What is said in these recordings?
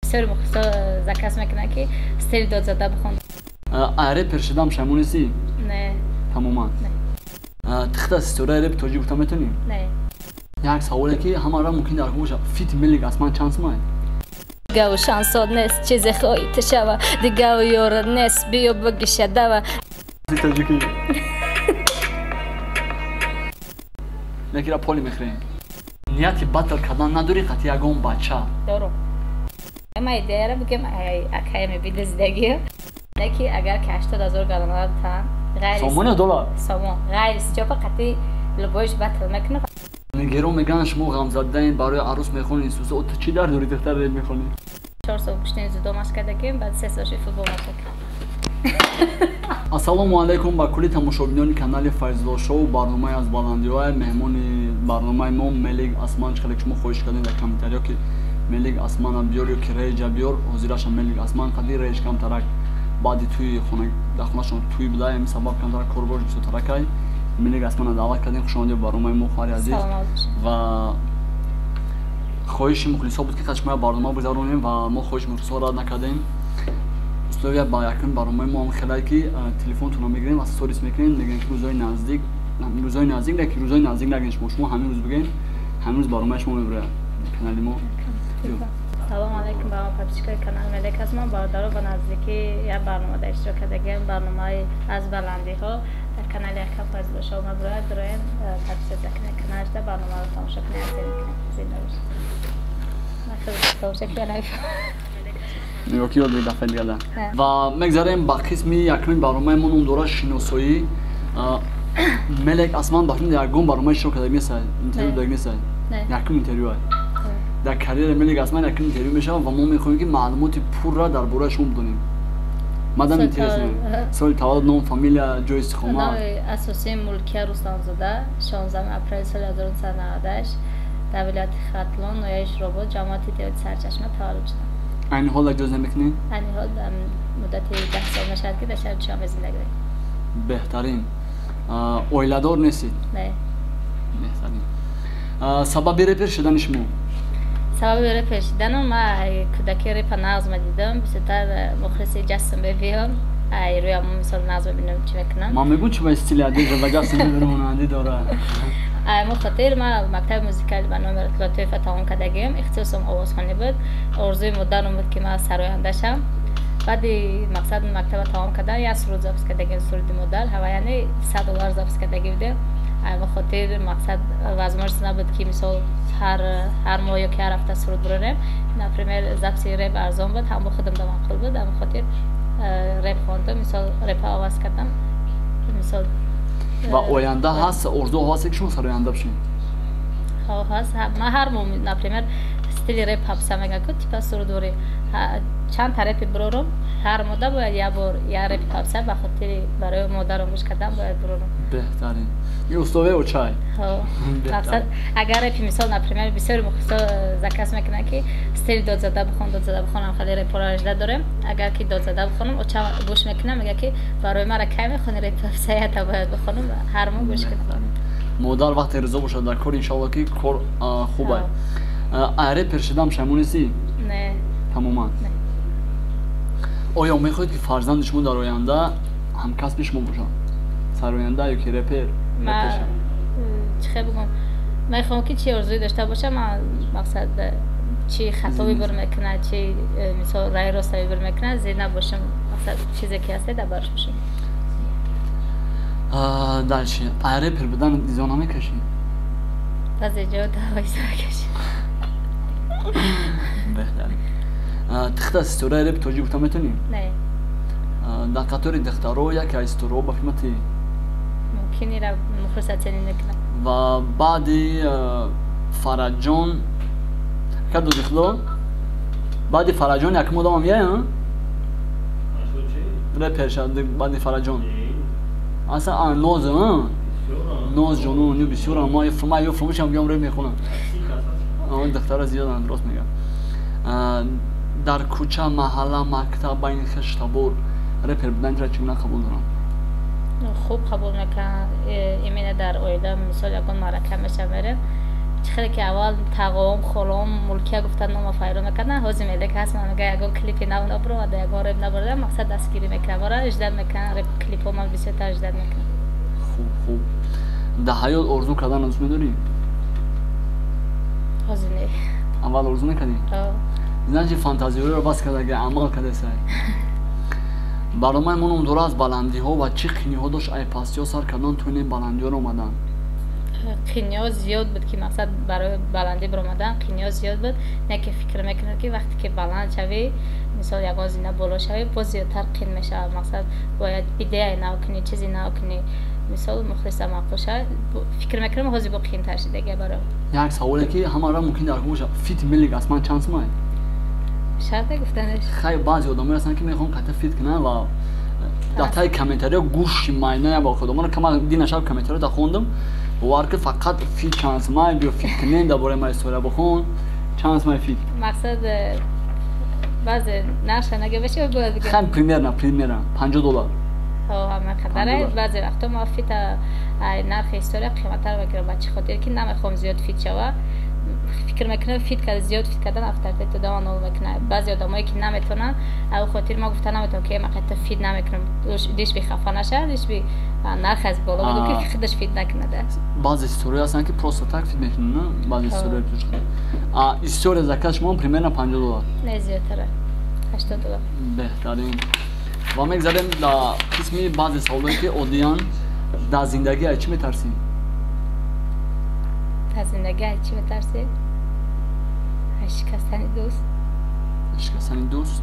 بسیاری مخصوصا زکاس میکنه که استری داد زده بخون. رپر شدم شمونیسی؟ نه. تماما. نه. تخت استوره رپ توجیه بودم میتونی؟ نه. یک سوالی که همه را ممکن در خوبش فیت ملیگ اسمان چانس ماه؟ دیگه و شانساد نیست چیزی خواهی تشوه دیگه و یارد نیست بیو بگیشه دوه. تاجیکی. نکی را پولی میخرین. نیتی باتل کردن نداری قطعی اگون بچه؟ دارم. اما ایده را بگم اکای میبیده زدگی نکی اگر که 80,000 گلانات تن غیر سامون دلار؟ سامون غیر استیاپا قطعی لبایش باتل میکنه. نگیرو میگن شما غم زدین برای عروس میخونین سوسه او چی در دوری دختر رید میخونین؟ 4 سال پشتین زودو مشق کردیم بعد 3 سالش فوتبال مشق کردم. السلام علیکم با کلی تماشاگران کانال فیض‌الله شو برنامه از بلندی‌های مهمون برنامه ما ملیگ اسمان خیلی شما خوش کردین در کامنتاریا که ملیگ اسمان بیار یا که ریج بیار حضورش ملیگ اسمان قدی ریج کم ترک بعدی توی خونه در خونهشون توی بدای همین سبب کم ترک کوربوش تو ترکای ملیگ اسمان دعوت کردیم خوش آمدید برنامه ما خواهر عزیز و خواهش مخلصا بود که خشمه برنامه بگذارونیم و ما خواهش مخلصا را نکردیم استویا با یکم برنامه ما هم خیلی که تلفنتون رو میگیریم و استوریس میکنیم میگن که روزای نزدیک لیک روزای نزدیک نگین شما همین روز بگین همین روز برنامه شما میبره کانال ما. سلام علیکم با پابلیشکای کانال ملیگ اسمان باردارو با نزدیکی یا برنامه در اشتراک کردیم برنامه از بلندی ها در کانال یکم فیض‌الله شو مبرد داریم تبسیط کنه کانالش در برنامه رو تماشا کنید زنده باشید. من خیلی تماشا یکی رو بیدفعه دیگه و مگذاریم با قسمی یکمین برنامه من اون دوره شناسایی ملیگ اسمان باشیم در گم برنامه شروع کرده میسه اینترویو داگ نیست یکم اینترویو در کریر ملیگ اسمان یکم اینترویو میشه و ما میخوایم که معلومات پر را در باره شما بدونیم. مدام اینترسیم سال تولد نام فامیلیا جای استخدام نام اساسی ملکیه رستمزاده 16 اپریل سال 1998 در ولایت ختلان نویش رابط جماعت دیوید سرچشمه تولد شدم. این حال اجازه میکنین؟ این حال مدت 10 سال نشد که در شهر شام زندگی داریم. بهترین. اویلادور نیستید؟ نه. بهترین. سبب رپر شدن شما؟ سبب رپر شدن ما کودکی رپ نغز دیدم بیشتر مخلص جسم بیام روی همون مثال نغز ببینم چی میکنم. ما میگم چه با استیل عادی و جسم میبرم داره. ما خاطر ما مکتب موزیکال به نام لطیف تمام کردیم اختصاصم آوازخوانی بود آرزوی مدرن بود که من سراینده شم بعد مقصد مکتب تمام کردن یا سرود ضبط کردیم سرود مدل هوا یعنی $100 ضبط کردیم بوده ما خاطر مقصد وزمرس نبود که مثال هر ماه یا که هر هفته سرود بریم نه پرمیر ضبط رپ ارزان بود هم خودم دم معقول بود هم خاطر رپ خواندم مثال رپ آواز کردم مثال و آینده هست ارزو هست که شما سراینده بشین؟ هست من هر مومن نپریمر استیل رپ حبسه میگه که تیپ سرودوری چند تا رپ برورم هر مدت باید یه بار یه رپ حبسه بخاطر برای مادر رو گوش کردم باید برورم. بهترین. این استوه و چای؟ مقصد اگر رپی مثال نپریمر بسیاری مخصوصا زکاس میکنه که استیل داد زده بخونم خیلی رپ را اجده دارم اگر که داد زده بخونم و چه گوش میکنم میگه که برای مرا کی میخونی رپ حبسه تا باید بخونم هر مو گوش کنم. مادر وقتی رضا باشه در کار انشالله که کار خوبه. رپر شدم شمونیسی؟ نه. تماما. نه. آیا میخواید که فرزند شما در آینده هم کسب شما باشه؟ سراینده یا که رپر؟ من چه بگم میخوام که چی آرزوی داشته باشه من مقصد چی خطایی بر میکنه چی مثال رای راستایی بر میکنه زیر نباشم مقصد چیزی که هسته در برش باشم. دلچی رپر بدن دیزان هم میکشی؟ از اینجا دوایسه بکشی. بهترین. تخت استوره رپ توجیه بودم میتونیم؟ نه. در قطار دخترها یکی استوره با فیلمتی؟ ممکنی را مخلصت چنین نکنم. و بعدی فرجان که دو دخلا بعدی فرجان یک مدام هم یه ها؟ رپر شد بعدی فرجان اصلا نوز ها؟ نوز جانون نیو بسیار ما یه فرمش هم بیام رپ میخونم اون دختر زیاد هم درست میگم. در کوچه محله مکتب بین خشتبور رپر بدن را چگونه قبول دارم؟ خوب قبول میکنم ایمینه در اویده مثال یکون مرکه میشه میره چخیلی که اول تقام خالام ملکیه گفتن نام فایرو میکنن حوزی میده که هست من میگه یکان کلیپی نو نبرو و یکان ریب نبرده مقصد دستگیری میکنه برای اجداد میکنن ریب کلیپ ها من بسیار تا اجداد میکنم. خوب در حیات ارزو کردن از میداری؟ حوزی نه اول ارزو نکردی؟ زنجی فانتازی رو بس کرده که عمل کرده سای برای من منم دور از بلندی ها و چی خینی ها داشت ای پاسیا سر کردن تو این بلندی ها رو اومدن خینیا زیاد بود که مقصد برای بلندی برآمدن خینیا زیاد بود نه که فکر میکنه که وقتی که بلند شوی مثال یگان زینه بالا شوی باز زیادتر خین میشه مقصد باید ایده نو کنی چیزی نو کنی مثال مخلص معقول شد فکر میکنم حاضر با خین تر دیگه برای یک سوالی که همه را ممکن در باشه فیت ملیگ اصلا چانس ماه شرط گفتنش خیلی بعضی آدم‌ها هستن که میخوان قطع فیت کنن و در تای کامنتاریا گوش ماینه با خودم که دی نشب کامنتاریا تا خوندم باور که فقط فیت چانس ماه بیا فیت کنین درباره ما استوری بخون چانس ماه فیت مقصد بعضی نرشه نگه بشه باید بگم خیلی پریمیر $50 ها همه خطره بعضی وقتا ما فیت نرخ استوری قیمت‌تر بگیرم بچه خاطر که نمیخوام زیاد فیت شوه فکر میکنه فیت کرد زیاد فیت کردن افتر تو دوام نول میکنه بعضی آدمایی که نمیتونن او خاطر ما گفتن نمیتونم که من قطع فیت نمیکنم دیش بی خفه نشه دیش بی نرخ از بالا بگو که خودش فیت نکنه ده بعضی استوری هستن که پروستاتاک فیت میکنن نه بعضی استوری توش استوری زکات شما پریمیر $50 نه زیادتره $80 بهترین و میگذاریم در قسمی بعضی سوالایی که اودیان در زندگی از چی میترسی؟ از زندگی چی میترسی؟ شکستن دوست شکستن دوست؟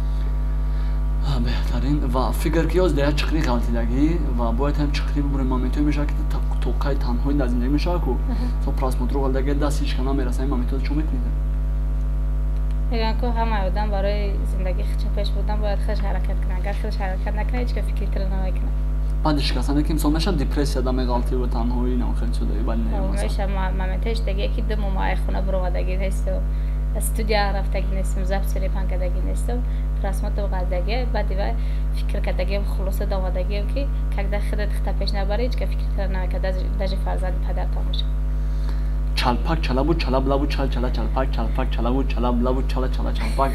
بهترین و فکر که از دیگه چقدر غلطی داری و باید هم چقدر ببریم مامیتوی میشه که توقعی تنهایی در زندگی میشه که تو پراسموترو غلط دیگه دستیش کنم میرسه این مامیتو چون میکنید؟ میگن که همه آدم برای زندگی پیش بودن باید خودش حرکت کنه اگر خودش حرکت نکنه هیچ که فکری تر نمیکنه بعد شکستن که انسان میشه دپرسیا دم غلطی و تنهایی ناخن شده بعد نه میشه مامتش دیگه که دو ماه خونه برآمدگی هست و استودیا رفتگی نیستم زب سری پنکدگی نیستم پراسموتو غلطگی بعد دیگه فکر کردگی خلاصه دامادگی که کاغذ خودت خطا پیش نبره هیچ که فکر تر نمیکنه داج فرزند پدر تامش چالپاک چلابو چلاب لابو چال چلا چالپاک چالپاک چلابو چلاب لابو چلا چلا چالپاک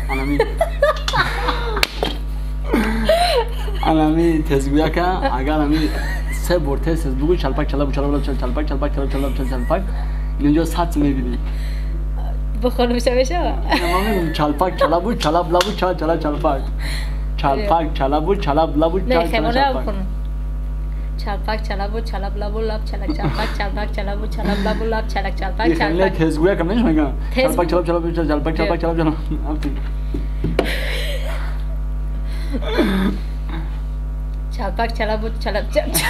انمی تزگویا که اگر امی سه بار تست بگو چالپاک چلابو چلاب لابو چال چالپاک چالپاک چلاب چلاب چال چالپاک اینجا سات میبینی بخور بشه من میگم چالپاک چلابو چلاب لابو چال چلا چالپاک چالپاک چلابو چلاب لابو چال چلا چالپاک چالپاک چلابو چلاب لابو لاب چلک چالپاک چالپاک چلابو چلاب لابو لاب چلک چالپاک چالپاک تزگویا که نمیگم چالپاک چلاب چلاب چال چالپاک چالپاک چلاب چلاب چالپاک چلابو چلاب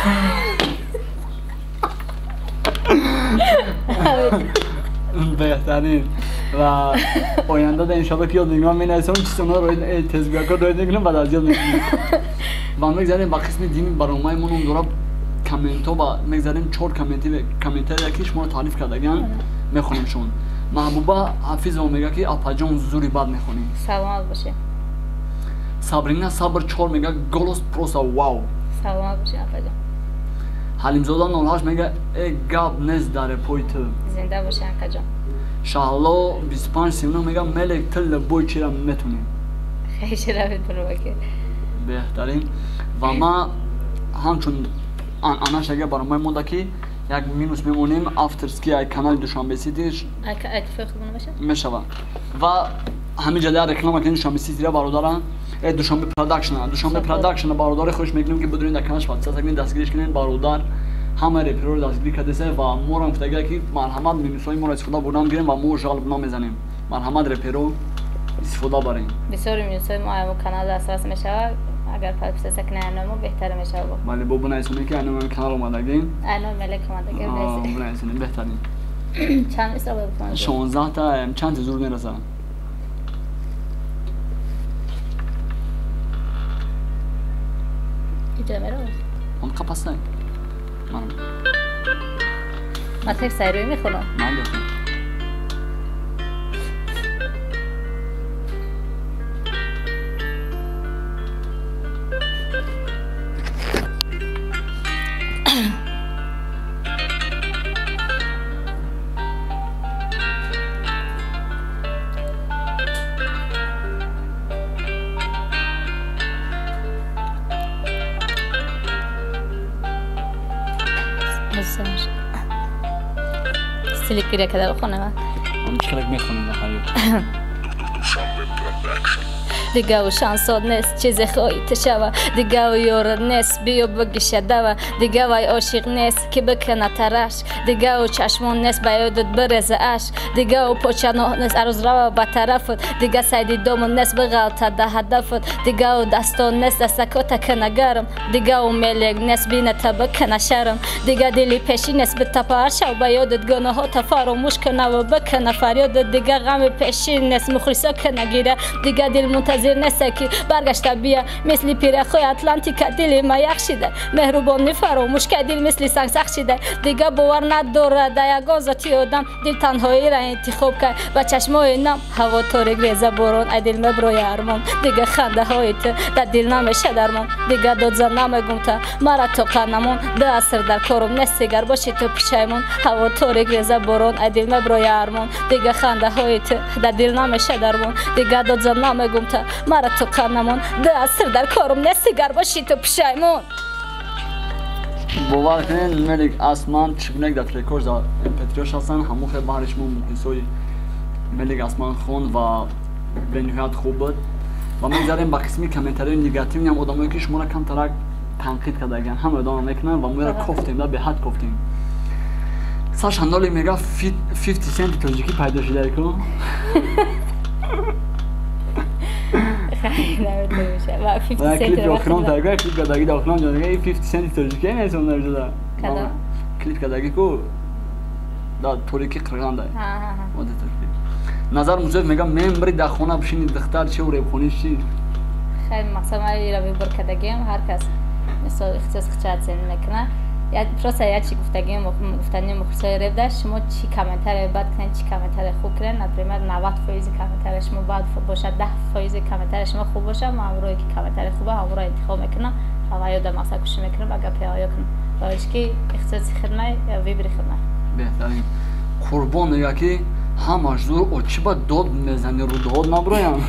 بهترین و آینده در انشاءالله که یاد میگم می نویسم چیز اونا رو تزگویا کار روید میکنم بعد از یاد میکنم و میگذاریم با قسم دین برنامه مونم دورا کامنت ها و میگذاریم 4 کامنتر یکی شما تعریف کردگن میخونیم شون محبوبه حفیظ و میگه که اپاجون زوری بد میخونی سلامت باشه صابرینا صبر 4 میگه گلوس پروسا واو سلامت باشه اپاجون حلیم زاده 08 میگه ای گاب نز داره پویت زنده باشه اپاجون شهلا 25 سیمنا میگه ملک تل بوی چیرم میتونی خیلی شرفت برو بکر بهترین و ما همچون آنش اگه برنامه مونده که یک مینوس میمونیم افترسکی ای کانال دوشنبه سیتیش اتفاق خوبونه باشه میشوه و همین جده رکلام کنیم دوشنبه سیتی را برادران دوشنبه پروداکشن برادر خوش میکنیم که بدونید در کانالش واتساپ کنین دستگیریش کنین برادر همه رپرو رو دستگیری کرده و ما رو گفته که مرحمت مینوسای ما رو استفاده بردم گیریم و ما شغل بنا میزنیم مرحمت رپرو استفاده بریم بسیار مینوسای ما هم کانال اساس میشه اگر پس سکنه انمو بهتر میشه ولی بابا نایسونه که انمو کانال اومدگین انمو ملک اومدگین بابا نایسونه بهترین چند است رو بکنم 16 تا چند زور میرسه اینجا میره اون کپاسته من تک سایروی میخونم من بخون عزیزش سلیک گیره که در خونه من چقدر میخونیم نخواهی دیگه و شانساد نیست چیزی خواهی تشوه دیگه و یارد نیست بیو بگیشه دوه دیگه و عاشق نیست که بکنه ترش دیگه و چشمون نیست بیادت برزه اش دیگه و پوچنو نیست عروض رو به طرفت دیگه سیدی دومون نیست بغلطه ده هدفت دیگه و دستان نیست دستکات کنه گرم دیگه و ملک نیست بینه تا بکنه شرم دیگه دلی پیشی نیست به تپرشه و بیادت گناه ها تا فراموش کنه و بکنه فریادت دیگه غم پیشی نیست مخلصا کنه گیره دیگه دل منتظر نیست که برگشته بیا مثل پیره خوی اتلانتیک دل ما یخ شده مهربانی فراموش که دل مثل سنگ سخت شده دیگه باور نداره در یگان ذاتی آدم دل تنهایی را انتخاب کرد با چشمای نم هوا تاریک ریزه باران ای دل مبروی ارمان دیگه خنده های تو در دل نمیشه درمان دیگه داد زن نمیگم تا مرا تو قنمون ده اثر در کارم نستیگر باشی تو پیشمون هوا تاریک ریزه باران ای دل مبروی ارمان دیگه خنده های تو در دل نمیشه درمان دیگه داد زن نمیگم تا مرا تو قنمون ده اثر در کارم نستیگر باشی تو پیشمون باور کنین ملک اسمان چکنک در تریکورز در پتریاش هستن همون خیلی بارشمون مخلصوی ملک اسمان خون و به نهایت خوب بود و میگذاریم با قسمی کامنتاری نگاتیو هم آدمایی که شما را کم ترک تنقید کرده گن هم ادامه میکنن و ما را کفتیم و به حد کفتیم ساش هندالی میگه 50 سنت تاجیکی پیدا شده کن و کلیپ داخلان تاگه کلیپ کداگی داخلان جانگه 50 سنت تاجیکی نیست اون نمیشه کدا کلیپ کداگی کو دا توریکی قرغان دای واده ترکیب نظر مزید میگم ممبری در خونه بشینید دختر چه و ریبخونیش چی خیلی مقصد ما را بیبر کداگیم هر کس مثل اختصاص خچات زن میکنه یا پروسه یا چی گفتگی گفتنی مختصر ریب داشت شما چی کامنتر بد کنین چی کامنتر خوب کنین نپریمر 90% کامنتر شما بد باشه 10% کامنتر شما خوب باشه ما امروزی که کامنتر خوبه همون را انتخاب میکنم و یاد مقصد کشی میکنم اگر پیایا کنم راهش که اختصاص خدمت یا ویبری خدمت بهترین قربان نگاه که همش زور او چی با داد میزنی رو داد نبرایم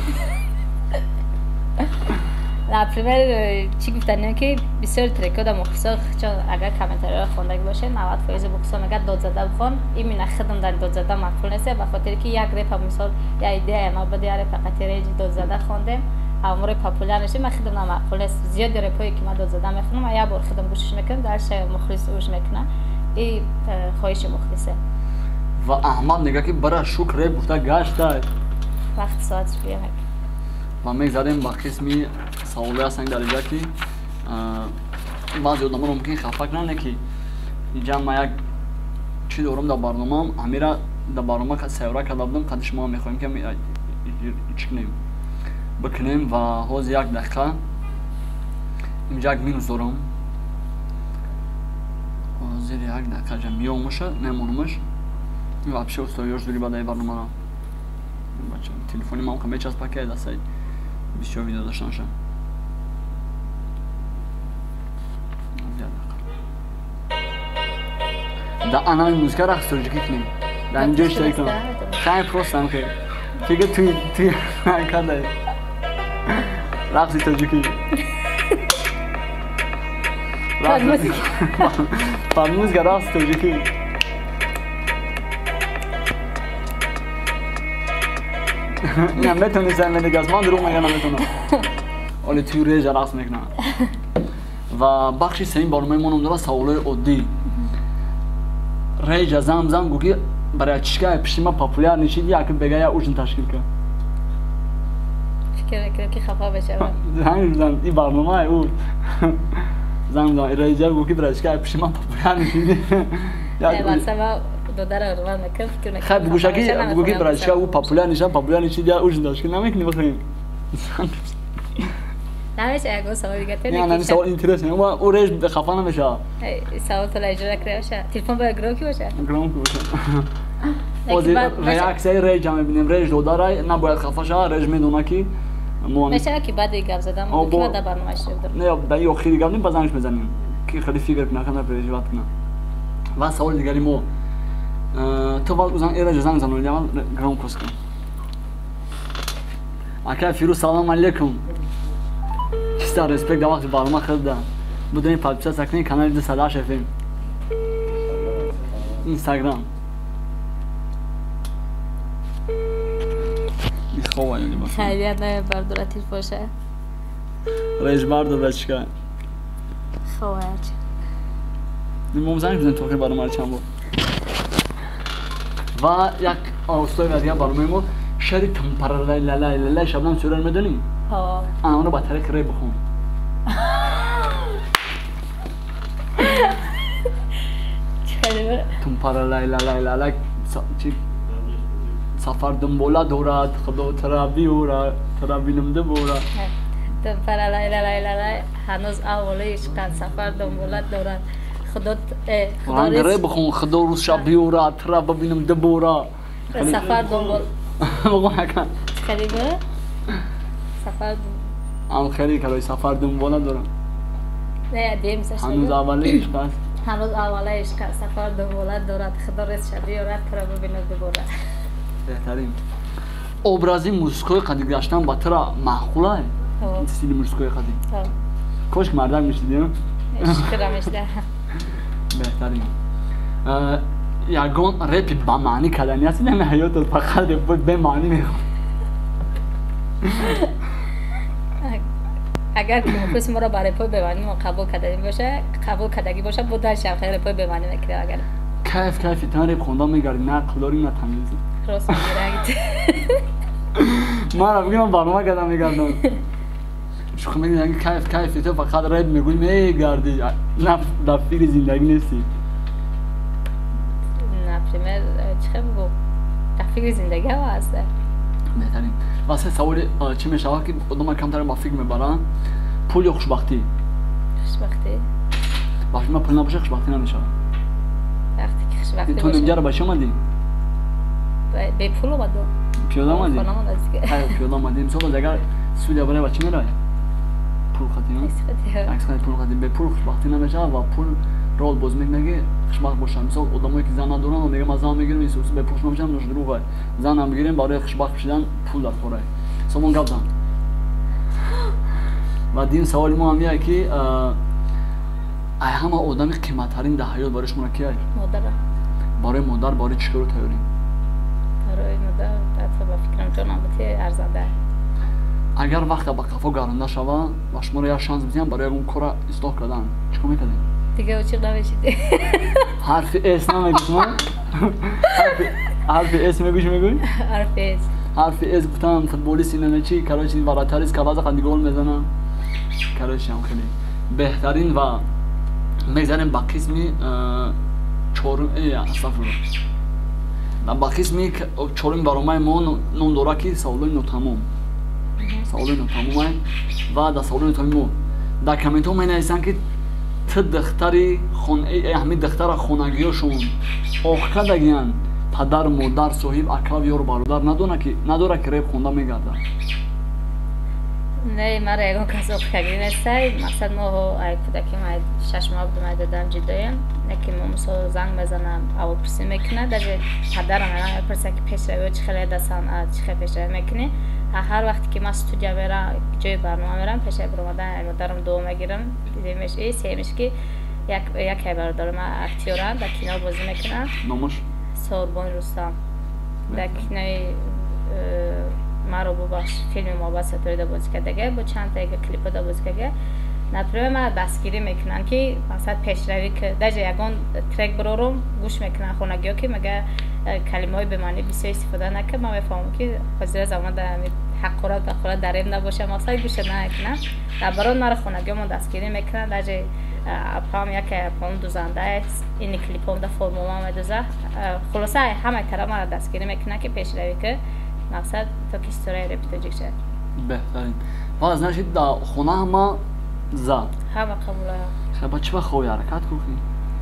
نپریمر چی گفتنی که بسیار تریکا در مختصر چون اگر کامنتاری را خوندگی باشه 90% بخصوصا میگه داد زده بخون این من خدم در داد زده مقبول نیست به خاطر که یک ریپ مثال یا ایده ما بده ریپ قطعی داد زده خوندیم امور پاپولار نشه من خدم مقبول است زیاد ریپایی که من داد زده میخونم و یا بار خدم گوشش میکنم در شی مخلص اوش میکنم این خواهش مخلصه و احمد نگاه که برای شکر ریپ گفته گشت وقت ساعت بیام و میگذاریم با قسمی سوالی هستن در اینجا که بعضی آدم ممکن خفه کنن که اینجا ما یک چی دارم در برنامه همیرا در برنامه که سیوره کرده بودم قد شما میخوایم که چکنیم بکنیم و حوز یک دقیقه اینجا یک مینوس دارم زیر یک دقیقه جا میاموشه میمونمش و بشه استایش دوری بعد ای برنامه را تلفنی ما هم چسب پاکه دسته بسیار ویدیو داشتن شد در آنها موزیک رقص ترجیحی کنیم در اینجا اشتراک کنم خیلی پروستم خیلی فکر توی کرده رقص ترجیحی موزیک رقص ترجیحی نه میتونی زن دیگه از من دروغ میگم نمیتونم ولی توی ریج رقص میکنم و بخشی سین برنامه ما نمیداره سوالای عادی ریج زمزم گوگی برای چیکار پیشما پاپولار نشید یا که بگه یا اوشن تشکیل کن فکر میکنم که خفا بشه زن این برنامه او زمزم ریج گوگی برای چیکار پیشما پاپولار نشید یا دادر روان میکنم فکر میکنم خب بگوشی برای چیکار او پاپولار نشید یا اوشن تشکیل نمیکنی بخویم نمیشه اگه سوال دیگه تو نه سوال اینترسینگ اما او ریج به خفا نمیشه سوال تو اجرا کرده باشه تلفن با گرو کی باشه گرام کی باشه ریاکسای ریج هم ببینیم ریج دادر نباید خفا شه ریج میدونه کی میشه که بعد گپ زدم که بعد برنامه شروع نه با یه خیلی گپ نیم بازنش بزنیم که خیلی فکر کنه پریج وقت کنه و سوال دیگری مو تو بعد اوزان ریج زنگ زنم گرام کوس کن اکا فیروز سلام علیکم چیستا ریسپکت وقت برنامه خرده بدونی پادشاه سکنی کانال 218 فیلم اینستاگرام خواه یعنی باشه خیلیت نه بردارتیش باشه ریش بردار بچکه خواه ممزنی بزنیم توقعی برای من چند بود و یک آستای و دیگه برای ما شری تمپرلای لالای لالای شبنم سورر میدونی؟ ها اونو با طریق ری بخون چه تمپرلای لالای لالای چی سفر دنبالا دورد خدا ترا بیورد ترا بینمده بورد تمپرلای لالای لالای هنوز اولش قد سفر دنبالت دورد خدا ری بخون خدا روز شب بیورد ترا ببینم دبورد سفر دنبال بگو حکم خیلی بره سفر ام خیلی کلای سفر دنبالا دارم نه دیم سشت هنوز اولش قد هنوز اولش که سفر دنبالت دارد خدا رس شبی یارد ترا ببینم دبورد بهترین ابرازی موسیقی قدیم گشتن با ترا معقوله این استیل موسیقی قدیم کاش مردم میشیدیم شکرم اشته بهترین یگان رپ با معنی کردنی هستی نمی حیات فقط رپ به معنی میخوام اگر که مخصوص ما را برای پای بمانی ما قبول کردگی باشه بودش هم خیلی پای بمانی نکرده اگر کیف تن رپ خوندن میگردی نه قلاری نه تمیزی راست میگیره من را بگیم برنامه کردم میگردم شوخی میگردی کیف تو فقط رپ میگوی میگردی نه دفیر زندگی نیستی نه پریمر چه بگو دفیر زندگی ها هسته بهترین واسه سوال چی میشه که آدم کمتر با فکر میبرن پول یا خوشبختی خوشبختی وقتی من پول نباشه خوشبختی نمیشه وقتی که خوشبختی تو اینجا رو باشه اومدی به پول اومدو پیاده اومدی پیاده اومدی مثلا اگر سولی برای بچه میره پول خاطی عکس خاطی پول خاطی به پول خوشبختی نمیشه و پول رول باز میگه خوشبخت باشم مثلا آدمایی که زن ندارن و میگه من زن میگیرم این سوس به پولش نمیشم نوش دروغه زن هم میگیریم برای خوشبخت شدن پول در خوره سومون گپ زن و دین سوالی ما هم میگه که ای همه آدمی قیمت ترین در حیات برای شما کیه مادر برای مادر برای چی کارو تیاری برای مادر حتی با فکرم جانم بودی ارزنده اگر وقت با قفا گرانده شوه و شما رو یه شانس بدیم برای اون کار اصلاح کردن چیکار میکنید دیگه چی نمیشید حرف اس نمیگی شما حرف اس میگوی حرف اس گفتم فوتبالیستی نه چی کاراشی وراتاریس کاواز خندی گل میزنه کارش هم خیلی بهترین و میزنیم با قسمی چهارم با قسمی چهارم برنامه ما نام داره که سوالای ناتمام و در سوالای ناتمام در کامنت ها مینویسن که ت دختری همین دختر خانگیاشون آخ کردگیان پدر مادر صاحب اکا یار برادر نداره که ریپ خونده میگرده نه من را یکان کس آخ کردگی نیسته مقصد ما های کودکی ما 6 ماه بودم دادم جدایم نکی ما مثلا زنگ میزنم اول پرسی میکنه در پدرم من پرسه که پیش روی چی خیلی دستان چی خیلی پیش روی میکنه هر وقتی که من استودیو میرم جای برنامه میرم پیش برامدن مادرم دو میگیرم دیدیمش سیمش که یک برادر من اکتیورم در کنار بازی میکنم نامش سوربان رستم در کنار مرا باش فیلم ما با ستاره بازی کرده با چند تا کلیپ دا بازی کرده نپره ما دستگیری میکنن که مثلا پیشروی که در یگان ترک برارم گوش میکنن خونگی ها که مگه کلمه های به معنی بسیار استفاده نکرد من میفهمم که حاضر زمان در حقارت و خورت دریم نباشه مثلا گوش نکنن در برای مرا خونگی ها دستگیری میکنن در پام یک پام دوزنده این کلیپ هم در فرموم هم دوزه خلاصه همه طرف مرا دستگیری میکنن که پیشروی که مقصد تا که استوری رپیتوجیک شد بهترین و از نشید در خونه همه زد همه قبوله خیلی با چی با خوی حرکت کنی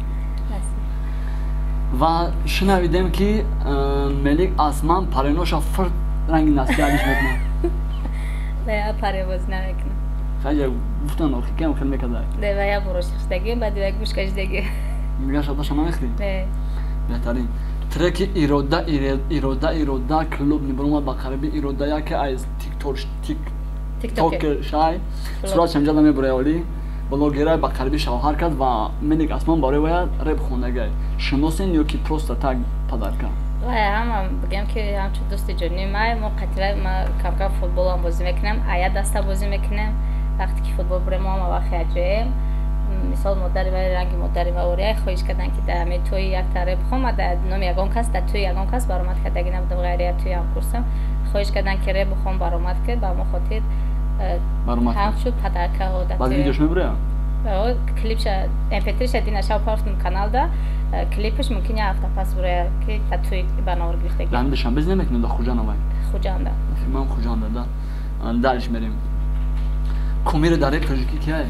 و شنویدیم که ملیک اسمان پرینوش فرد رنگی نسیادش میکنه نه پره باز نمیکنه خیلی گفتن آخی کم خیلی میکرده نه و یا بروش خستگی بعد یک گوش کشدگی میگه شده شما نمیخری؟ نه بهترین ترک ایرودا کلوب نبرم با قربی ایرودا یا که از تیک توک شای صورت شمجا نمی برای اولی блогерай ба қарибӣ шавҳар кард ва Мелик Осмон барои вая рэп хонагай. Шиносен ё ки просто так падарка? ҳама бигем ки ҳамчун дӯсти ҷонӣ мо қатира кам-кам футболам бозӣ мекунем, ая даста бозӣ мекунем. Вақте ки футбол бурем ҳама вақт яҷоем. Мисол модари ва ранги модари ваория хоҳиш кардан ки дар ҳамин тӯи якта рэп хома дар номи ягон кас дар тӯи ягон кас баромад кардаги набудам ғайри тӯи ҳам курсам хоҳиш кардан ки рэп бихом баромад кард ба мо хотир ҳамчун падаркаҳо дар баъд видеош мебуря клипша mp3 динаша пафтум каналда клипш мумкин я ҳафта пас бурая ки дар тӯи барномаро гирифтагӣ ҳамда шанбез намекунем дар хуҷанавай хуҷанда филмам хуҷанда да дальш мерем кумири дар рэп тоҷикӣ кияе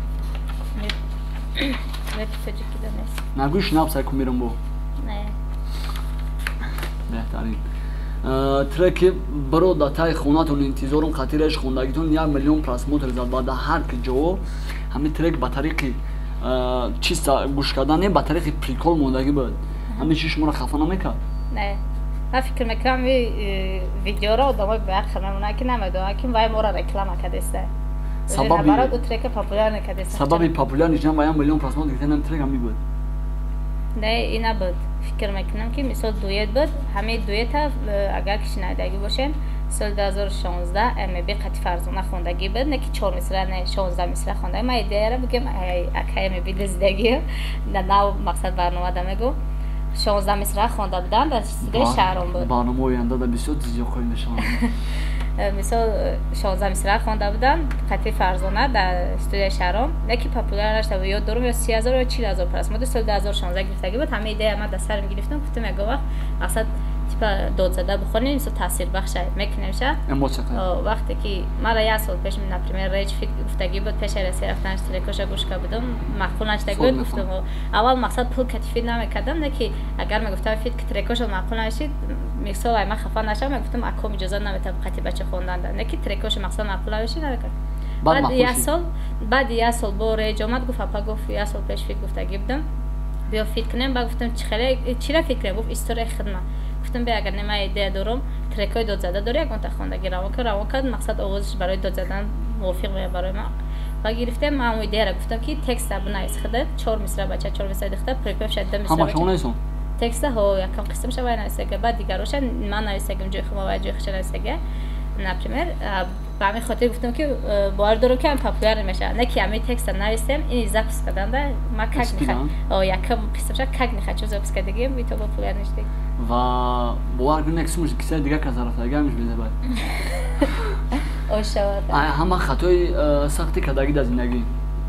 рэп тоҷикӣ да нест нагӯи шнапсай кумирам бо не беҳтарин треки бирода таи хонатон интизорум қатираш хондагитон 1 миллион просмотр зад ва дар ҳар ҷо ҳамин трек ба тариқи чиста гӯш кардан не ба тариқи прикол мондагӣ буд ҳамин чиз шуморо хафа намекард не ман фикр мекунам видеоро одамои беақл мемонанд ки намедонанд ки вай моро реклама кардеста сабаби популяр нишдан ва 1 миллион просмотр гирифтан трек ҳамин буд не ин набуд фикр мекунам ки мисол дуэт буд ҳамин дуэта агар ки шинайдагӣ бошем соли 2016 мби қати фарзона хондагӣ буд не ки 4 мисра не 16 мисра хондагӣ ман идеяро бигем акай мби дизидагӣ нав мақсад барномада мегӯ 16 мисра хонда будам дар студияи шаҳром буд барнома оянда да бисёр зиёқой мешаванд мисол 16 мисра хонда будам қати фарзона дар студияи шаҳром не ки популяр нашда ёд дорум ё 30,000 ё 40,000 просмотр соли 2016 гирифтагӣ буд ҳамин идея ман дар сар мегирифтам гуфтам ягон вақт мақсад типа додзада бихонем мисол таъсирбахша мекунем ша вақте ки мара як сол пеш например реч фит гуфтагӣ буд пеши раси рафтанаш трекоша гӯш карда будам мақбул наштагӣ буд гуфтам аввал мақсад пул кати фит намекардам не ки агар мегуфтам фит ки трекоша мақбул нашид мисол ай ман хафа нашам мегуфтам аком иҷозат наметавам қати бача хонданда не ки трекоша мақсад мақбул навешид намекард баъди як сол бо реҷ омад гуфт апа гуфт як сол пеш фит гуфтагӣ будам биё фит кунем ба гуфтам чира фит кунем гуфт историяи хидмат гуфтам бе агар нема идея дорум трекҳои додзада дори ягонта хондагӣ равон кард мақсад овозиш барои додзадан мувофиқ меяд барои ман ва гирифтем ман идеяро гуфтам ки текста бунавис хида 4 мисра бача 4 мисра дихта припевша 2 мисра ҳама шумо нависом текста ҳо якам қисмша вай нависага баъд дигароша ман нависагам ҷои хума вай ҷои хиша нависага например ба ҳамин хотир гуфтам ки бовар дорум ки ҳам популяр меша не ки ҳамин текста нависем ини запис карданда ма как нихад якам қисмша как нихад чӯ запис кардагим ито популяр нештаг ва бовар кунед ки сумуш кисаи дига кас рафтаги ҳамиш бидабад ошавада ҳама хатои сахти кардагӣ дар зиндагӣ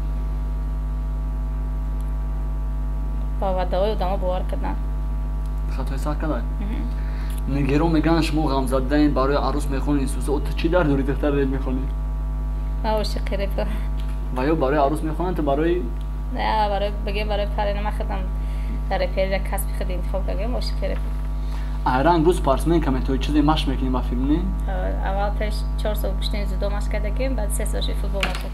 ба ваъдаҳои одамо бовар кардан хатои сахт кардан нигерон мегӯянд шумо ғамзадаин барои арӯс мехонед инсӯзот чӣ дар дори духтар реп мехонед ман ошиқи репа ва ё барои арӯс мехонанд то барои бигем барои пари нама хидам дар реперира касби худ интихоб кардам ошиқи репа айран рӯз парсмен каметои чизе машқ мекунем ба филм не аввал пеш 4 сол пуштини зудо машқ кардагим баъд 3 солши футбол машқ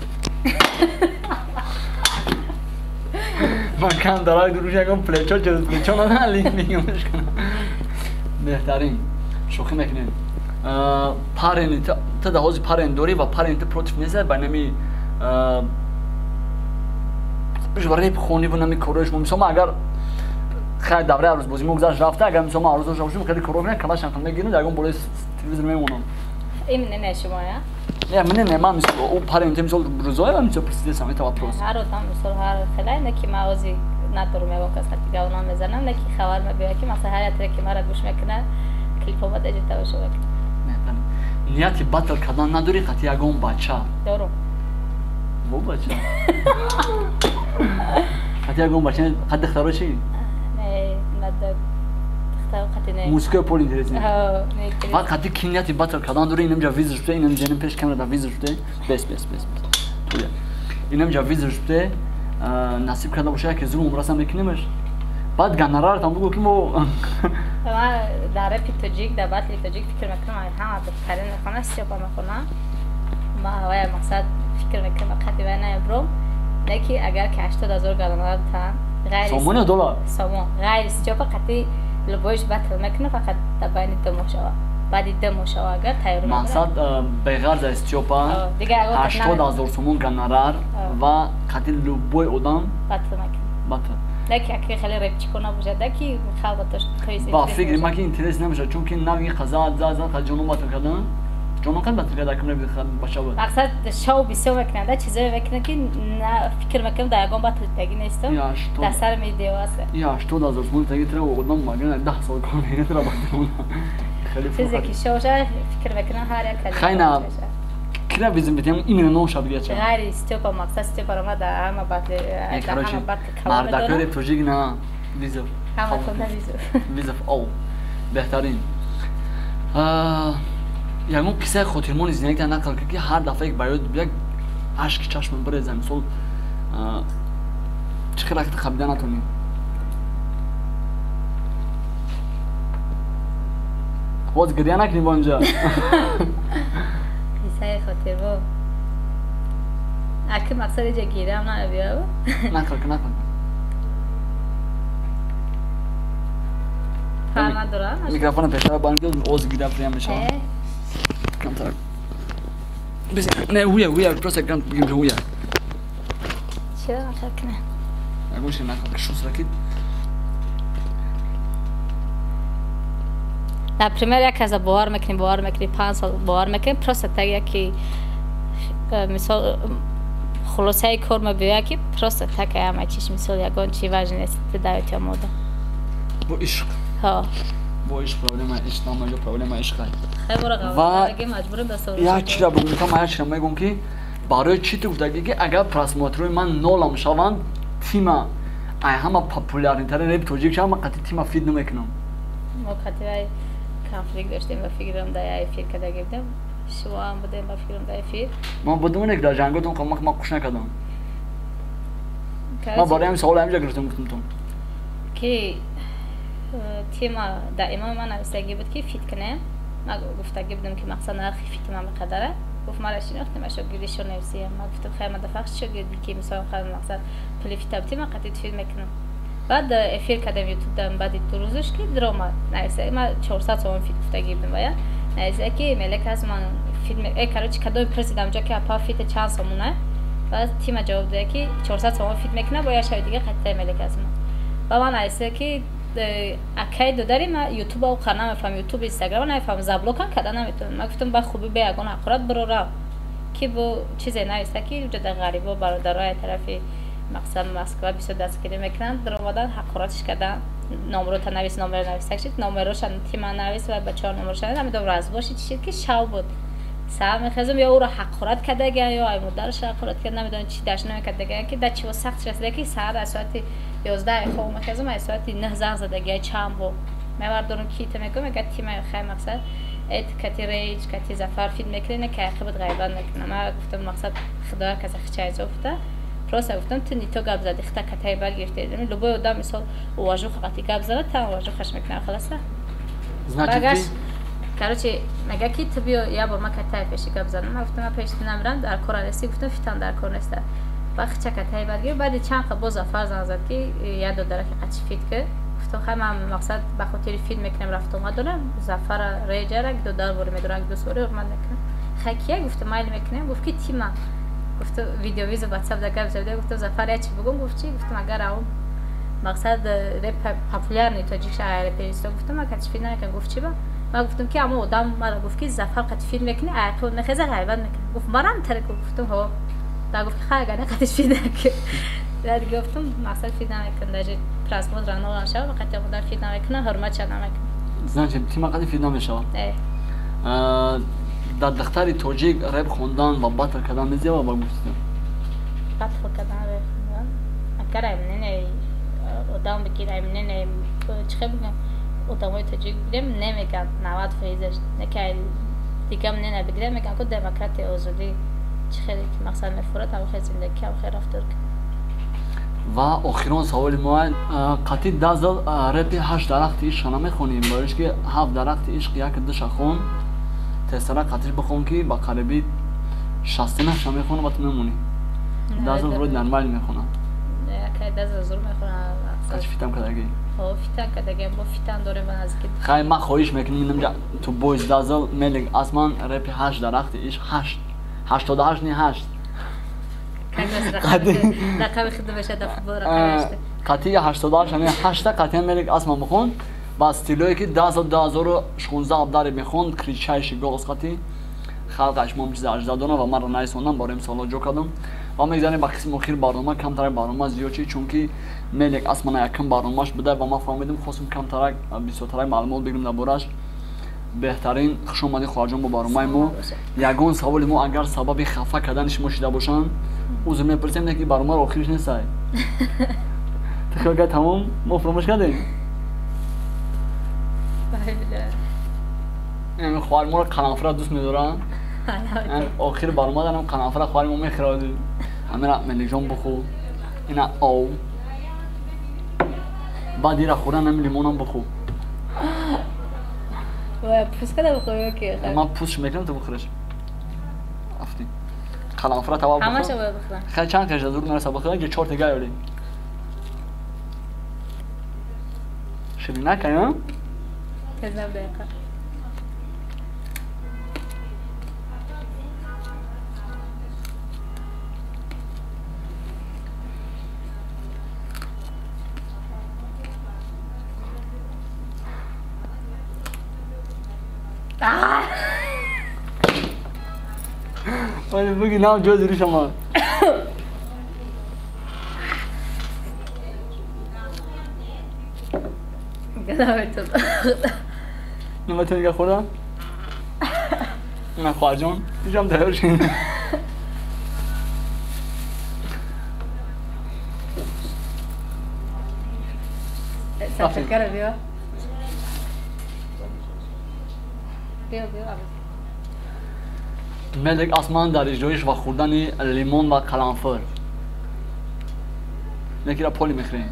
ман кам дарои дуруш ягон плечо ҷоз плечо надали мегӯш кунам беҳтарин шӯхӣ мекунем парен та дар ҳози парен дорӣ ва парен та против нест байнами реп хониву нами корои шумо мисол агар хай давраи арӯзбозӣ мо гузашт рафта агар мисол ман арӯз шавшум хеле коро кунам калашам мегирам ягон болои телевизор мемонам именно не шумо я не мне не ман мисол у парен мисол рӯзоева мисол президентам это вопрос ҳар одам мисол ҳар хеле не ки ман ози надорум ягон кас хати гавнон мезанам не ки хабар мебиёяд ки масалан ҳар як треки маро гӯш мекунад клипома деҷи тавашо мекунад нияти батл кардан надорӣ хати ягон бача дорум во бача хати ягон бача хати духтаро чӣ музикаи пол интересне ва хати ки нияти батл кардан дорӣ инамҷа визиш буда инам ҷаним пеш камера да визиш буда бес туя инамҷа визиш буда насиб карда боша ки зулм умрасам мекунемаш баъд гонорартам бугӯ ки мо ман дар репи тоҷик дар батли тоҷик фикр мекунам ҳама беҳтарин мехонам стёпа мехонам ман вая мақсад фикр мекунам қадди вай наябром не ки агар ки 80,000 гонорар тан сомон доллар сомон ғайри стёпа қадди любойш батл мекунам фақат дар байни ду моҳ шава بعدی دموش اگر تیار مقصد بغرض استیوپا 80,000 سومون گنرار و قتل لوبوی اودام بطل لكن خلي ريبتش كنا بجدكي خالطش كويس با فكري ما كي انتريس نمشه چون كي ناوي قزا زازا جنوب باتكدن جنوب كان باتكدا كم نبي باشاو مقصد شو بيسوي كندا چیزای وکن که نه فکر میکنم دایگون باتل تگی نیستم دستر میدی واسه یا 80,000 سوم تگی ترا اودام ماگن 10 سال کنه ترا باتل خیلی فیزیکی شوجا فکر میکنم هر یک خینا كلا بيزم بتيم إيمن نوشة بيجا. غير استوبا مقصد استوبا رما ده هم بعد ده هم بعد كلام. ما دكتور بتوجينا بيزف. هم كنا بيزف. بيزف أو بهترين. يعني ممكن كسر خاطرمون زينك أنا كل كي هر دفعة بايود بيج عشق چشم برزم سول چقدر وقت خبردار نتونی. باز گریه نکنی بانجا. سعی خاطر با اگه مقصد جا گیرم نه بیا نکن فرما دارم میکروفون پیشتر باید اوز گیرم فریم میشه کمتر نه ویا پروسه کم بگیم که ویا چرا نکن کنه اگوش نکن شوز رکید در پریمیر یک از باور میکنی 5 سال باور میکنی پروسه تا یکی مثال خلاصه کار ما بیا که پروسه تا که همه چیش مثال یکان چی وجه نیست دایت آموده با عشق ها با عشق پروبلم عشق نمیشه پروبلم عشق خیلی برای دیگه مجبورم بسازم یا چرا بگم ما چرا میگم که برای چی تو گفته که اگر پراسماتروی من نولم شوند تیما ای همه پاپولار تر ریپ توجیه شما قطعی تیما فید نمیکنم ما قطعی کنفلیکت داشتیم و فکرم دای فیر کده گفتم شما هم بودیم با فکرم دای فیر ما بدون یک در جنگاتون که ما خوش نکردم ما برای همین سوال همینجا گرفتم گفتم تو که تیما دائما من نوشتگی بود که فیت کنم ما گفتگی بودم که مقصد نرخی فیت من بقدره گفت ما راشی نختم اشو گریشو نویسیم ما گفتم خیر ما دفعش شو گردی که مثلا خیلی مقصد پلی فیت ابتی ما قطعی فیلم میکنم بعد افیر کردم یوتیوب دارم بعد 2 روزش که دراما نویسه ما 400 تومن فیت گفتگی بودم باید نویسه که ملک از من فیلم کاروچ کدوم پرسیدم جا که اپا فیت چند سامونه بعد تیم جواب داد که 400 تومن فیت میکنه باید شاید دیگه قطعی ملک از من و من نویسه که اکید داریم یوتیوب او قناه میفهم یوتیوب اینستاگرام نمیفهم زبلوکن کردن نمیتونم من گفتم با خوبی به یگان حقارت برورم که با چیزی نویسته که وجود غریبا برادرای طرفی مقصد مسکو 22 کیلومتر در اومدن حقارتش کردن نمرات نویس نمره نویسته شد نمره‌اش تیم نویس و بچه‌ها نمره‌اش همین دو راز باشید چیزی که شاو بود سر می‌خزم یا او را حقارت کرده یا ای مدرش حقارت کرده نمیدونم چی داش نمی‌کرده که در چی وسط رسیده که ساعت ساعت 11 خو می‌خزم ای ساعت 9 زنگ زده چند بو می‌وردم کیت میگم که تیم خیر مقصد ات کتی ریج کتی زفر فیلم میکنه که خبرت غیبان نکنه ما گفتم مقصد خدا کسی خچای زفته پروسه گفتم تو نیتو گاب زدی خطا کتای برگرفته یعنی لبوی آدم مثال واژو خاطی گاب زد تا واژو خش میکنه خلاصه باگش کاروچی مگه کی تو بیا یا با ما کتای پیش گاب زدم ما گفتم پیش نمیرم در کورالسی گفتم فیتام در کور نیست وقت چه کتای برگرفت بعد چند خب باز فرض زد که یاد داره که قچ فیت که گفتم خیلی مقصد به خاطر فیلم میکنم رفتم ما دارم زفر ریجر دو دار بر میدارم دو سوری من نکنم خکیه گفتم مایل میکنم گفت کی تیما گفت ویدیو ویزو واتساپ دکاب زده گفتم زفر چی بگم گفت چی گفتم اگر اون مقصد رپ پاپولار نیست تو چیش عیار پیست گفتم ما کاتش فیلم نکن گفت چی با ما گفتم که اما آدم مرا گفت که زفر قط فیلم میکنه عقل نخزه غیبت میکنه گفت مرام ترک گفتم ها دا گفت خیلی اگر قطش فیلم نکن بعد گفتم مقصد فیلم نکن داشت پراسمود رانو نشه و قطعا مدار فیلم نکنه حرمت چه نمیکنه زنجه تیم قطعی فیلم نمیشه در دختر توجیه رپ خوندن و باتر کردن میزه و با گفتم باتر کردن رپ خوندن اگر ایمنه آدم بگیر ایمنه چه بگم آدمای توجیه بگیرم نمیگم 90% نکه دیگه نه بگیرم میگم که دموکراتی آزادی چه مقصد مفرد او خیلی زندگی او خیلی رفتار و آخران سوال ما قطعی دازل رپ 8 درخت عشق نمیخونیم باید که 7 درخت عشق یک دش خون تسرا قطعی بخون که با قربی 60 نش میخونه و تو نمونی دازل رو نرمال میخونه که دازل زور میخونه قطعی فیتم کداگی فیتن کدگیم با فیتن داره من از که خیلی من خواهش میکنم اینجا تو بویز دازل ملک اسمان رپ 8 درخت ایش 8 88 نه 8 رقم خود بشه در فوتبال رقم 8 قطعی 88 یعنی 8 قطعی ملک اسمان بخون با استیلویی که 2016 داره میخوند کریچایش گلس قطعی خلقش ما چیز اجدادونه و من رو نایسوندم باریم سالا جو کردم و میگذاریم با قسم اخیر برنامه کمتر برنامه زیاد چی چون که ملک اسمان یکم برنامهش بوده و ما فهمیدیم خواستم کمتر بیشتر معلومات بگیریم دربارش بهترین خوش اومدی خواجان با برنامه ما یگان سوال ما اگر سبب خفه کردنش مشیده باشن عذر میپرسیم که برنامه رو آخرش نیست تخیل که تمام ما فراموش کردیم این خوار ما رو قنافره دوست می‌دارن آخر برنامه دارم قنافره خوار ما می‌خواد همین ملک جان بخو اینا او بعد ایرا خوردن هم لیمونم بخو و پوست کده بخوری که من پوستش میکنم تو بخورش افتی قنافره توا بخور همه شو بخورم خیلی چند کش دور نرسه بخورم که 4 تا گایولی شیرین نکنم کذاب دقیقه ولی بگی نام جوز رو شما گذاب تو نمه تو دیگه خودم نه خواه جان دیجام تایار شین سفکر بیا بیا ملک اسمان در اجرایش و خوردن لیمون و قرنفل نکی را پولی میخوریم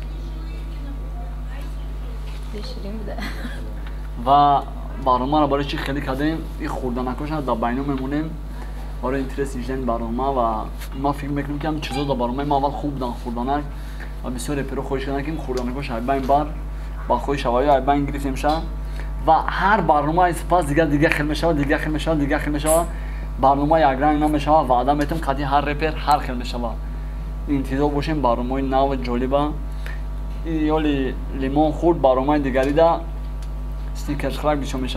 شیرین بوده و برنامه را برای چی خیلی کردیم این خوردنکاش در بینو میمونیم برای اینترس ایجادن برنامه و ما فکر میکنیم که هم چیزا در برنامه ما اول خوب بودن خوردنک و بسیار پیرو خوش کردن که خوردنکاش بین بار با خوی شوایی بین گرفتیم شد و هر برنامه این سپاس دیگه خیلی میشه برنامه یک رنگ نمیشه و آدم میتونم قطعی هر رپر هر خیلی میشه انتظار باشیم برنامه نو جالبه یالی لیمون خورد برنامه دیگری ده استیکرز خرک بیشتر میشه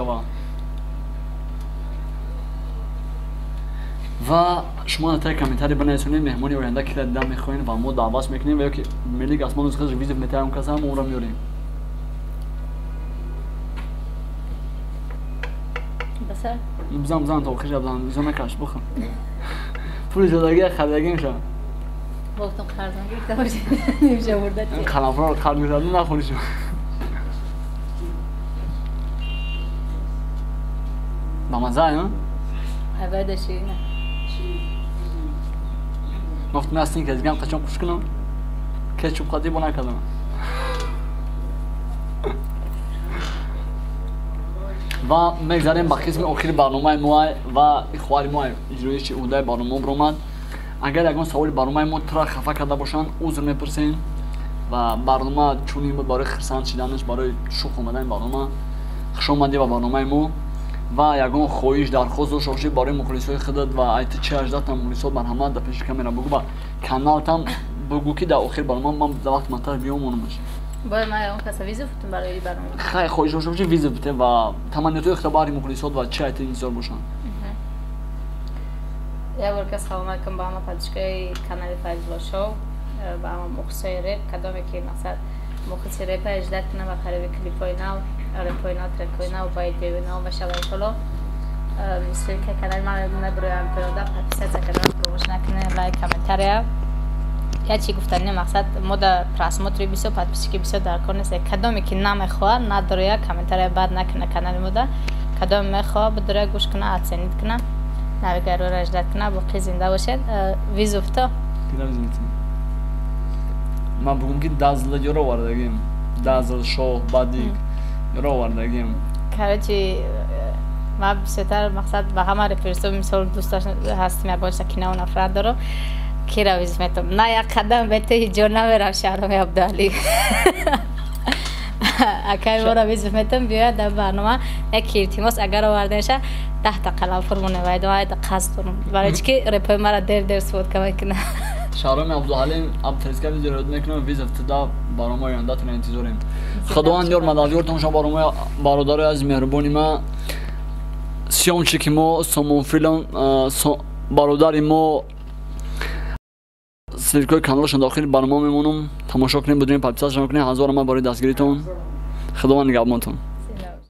و شما نتای کامنتاری بنویسید مهمونی آینده کی را دیدن میخواین و ما دعوت میکنیم و یا که ملک اسمان از خودش ویزیت میتونیم کسا هم اون را میاریم بسر بزن تا آخرش بزن بزن نکش بخون پول جداگی خریدگی میشه وقتم خرزان گرفته باشید نمیشه بردت این قنافره رو خرد می‌کردن نخوری شما با مزه ها؟ عباده شیرینه گفت میستین که از گم قشنگ خوش کنم کچوب خودی با نکردم و میگذاریم با قسم آخر برنامه ما و اخوار ما اجرایش اونده برنامه برامد اگر یکان سوال برنامه ما ترا خفه کرده باشن عذر میپرسین و برنامه چونی بود برای خرسند شدنش برای شوخ اومدن برنامه خوش اومدی با برنامه ما و یکان خواهش درخواست داشته باشی برای مخلصای خودت و ایت چه اجداد مخلصات مرحمت در پیش کامera بگو و کانال تام بگو که در آخر برنامه من در وقت مطلب بیام اونم باشه باید ما اون کسا ویزه فتون برای برنامه خیلی خواهش داشته باشی ویزه بده و تمنیات اختباری مخلصات و چه ایت انتظار باشن یا بار که سلام علیکم با همه پادشگاه کانال فایزلا شو با همه مخلصای رپ کدامه که مقصد مخلصی رپ اجداد کنه و خریب کلیپای نو رپای نو ترکای نو باید دیو نو و شبای شلو مثل که کانال من نبروی هم پیاده پاتیسه کانال پروموش نکنه لایک کامنتاریا یا چی گفتنی مقصد ما در پراسموتری بیسو پاتیسی که بیسو در کار نیست کدامی که نمیخواه نداره کامنتاریا بعد نکنه کانال ما در کدام میخواه بداره گوش کنه ادسنید کنه نویگر رو اجداد کنه باقی زنده باشد ویز افتا من بگم که دازل یورو واردگیم دازل شو بعدی یورو واردگیم کارچی ما بیشتر مقصد با همه رفرسو مثال دوستاش هستیم یا باشه که نه نفرت دارم کی رو ویز میتونم نه یک قدم به تو جور نمیرم شهرام عبدالی акай мора визифметам биёяд дар барнома як илтимос агар овардеша 10 та қалам фурмоне вайдоайд қасд дорум барои чӣ ки репои мара дер суд кама кина шаҳроми абдуҳалим абтиризка визирод мекунам виз ифтида барномаи ояндаатон интизорем худованд ёр мададёртон шумо барномаи бародари аз меҳрубони ма сиёмчики мо сомонфилон бародари мо сиркои каналашон дохили барнома мемонам тамошо кунем будем подписатшон кунем ҳазор ама бори дастгиритон худованд нигаҳбонтон